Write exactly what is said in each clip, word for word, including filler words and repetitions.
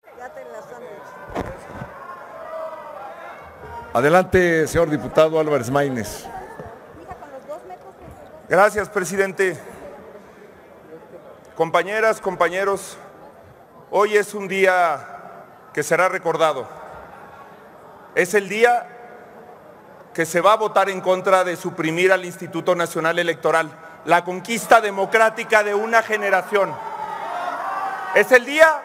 Adelante, señor diputado Álvarez Maínez. Gracias, presidente. Compañeras, compañeros, hoy es un día que será recordado. Es el día que se va a votar en contra de suprimir al Instituto Nacional Electoral, la conquista democrática de una generación. Es el día,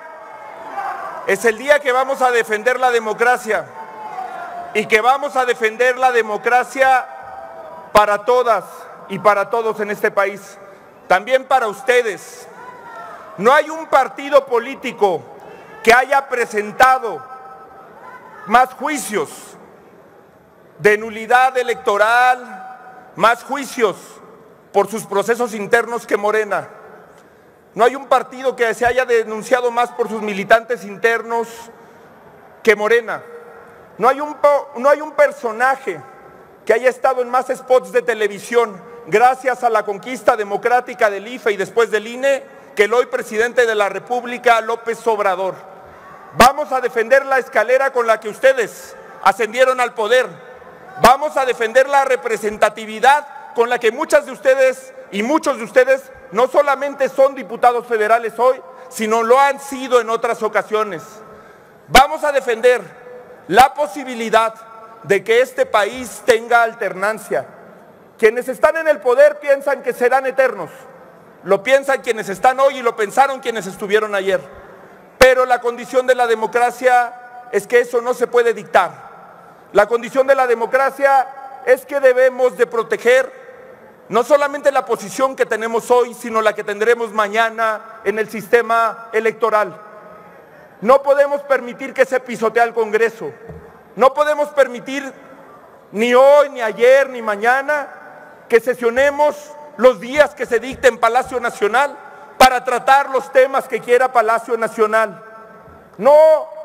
es el día que vamos a defender la democracia y que vamos a defender la democracia para todas y para todos en este país, también para ustedes. No hay un partido político que haya presentado más juicios de nulidad electoral, más juicios por sus procesos internos que Morena. No hay un partido que se haya denunciado más por sus militantes internos que Morena. No hay un, no hay un personaje que haya estado en más spots de televisión gracias a la conquista democrática del I F E y después del I N E que el hoy presidente de la República, López Obrador. Vamos a defender la escalera con la que ustedes ascendieron al poder. Vamos a defender la representatividad con la que muchas de ustedes y muchos de ustedes no solamente son diputados federales hoy, sino lo han sido en otras ocasiones. Vamos a defender la posibilidad de que este país tenga alternancia. Quienes están en el poder piensan que serán eternos. Lo piensan quienes están hoy y lo pensaron quienes estuvieron ayer. Pero la condición de la democracia es que eso no se puede dictar. La condición de la democracia es que debemos de proteger no solamente la posición que tenemos hoy, sino la que tendremos mañana en el sistema electoral. No podemos permitir que se pisotee al Congreso. No podemos permitir ni hoy, ni ayer, ni mañana que sesionemos los días que se dicte en Palacio Nacional para tratar los temas que quiera Palacio Nacional. No,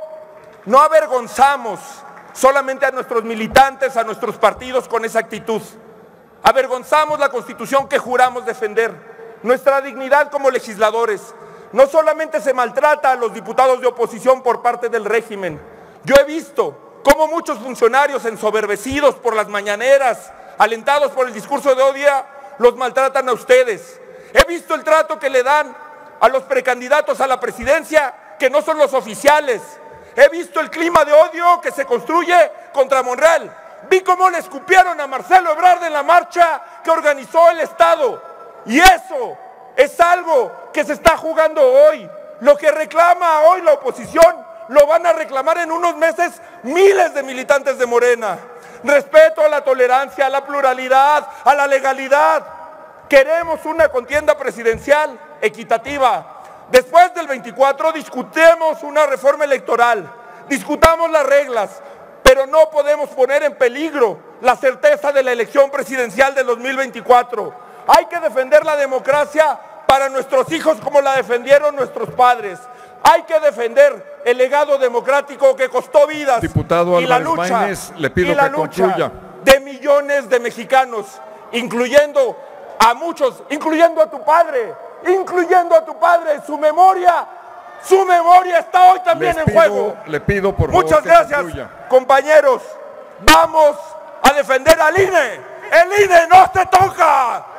no avergonzamos solamente a nuestros militantes, a nuestros partidos con esa actitud. Avergonzamos la Constitución que juramos defender, nuestra dignidad como legisladores. No solamente se maltrata a los diputados de oposición por parte del régimen. Yo he visto cómo muchos funcionarios ensoberbecidos por las mañaneras, alentados por el discurso de odio, los maltratan a ustedes. He visto el trato que le dan a los precandidatos a la presidencia, que no son los oficiales. He visto el clima de odio que se construye contra Monreal. Vi cómo le escupieron a Marcelo Ebrard en la marcha que organizó el Estado. Y eso es algo que se está jugando hoy. Lo que reclama hoy la oposición, lo van a reclamar en unos meses miles de militantes de Morena. Respeto a la tolerancia, a la pluralidad, a la legalidad. Queremos una contienda presidencial equitativa. Después del veinticuatro discutemos una reforma electoral, discutamos las reglas, pero no podemos poner en peligro la certeza de la elección presidencial del dos mil veinticuatro. Hay que defender la democracia para nuestros hijos como la defendieron nuestros padres. Hay que defender el legado democrático que costó vidas. Diputado y la Álvarez lucha, Maínez, le pido y la que lucha concluya. de millones de mexicanos, incluyendo a muchos, incluyendo a tu padre, incluyendo a tu padre, su memoria, su memoria está hoy también Les en pido, juego. Le pido por Muchas favor que gracias, concluya. compañeros. Vamos a defender al I N E. El I N E no se toca.